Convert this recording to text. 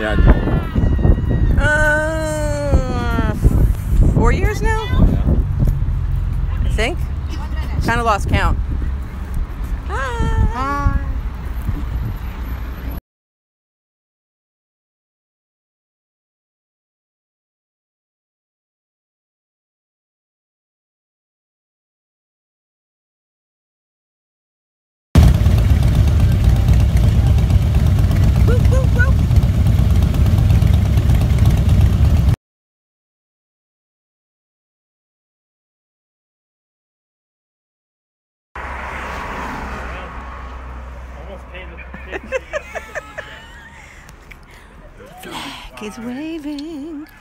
Yeah, I don't. 4 years now? Yeah. I think. Kind of lost count. Hi. Hi. Whoop, whoop, whoop. Flag is waving.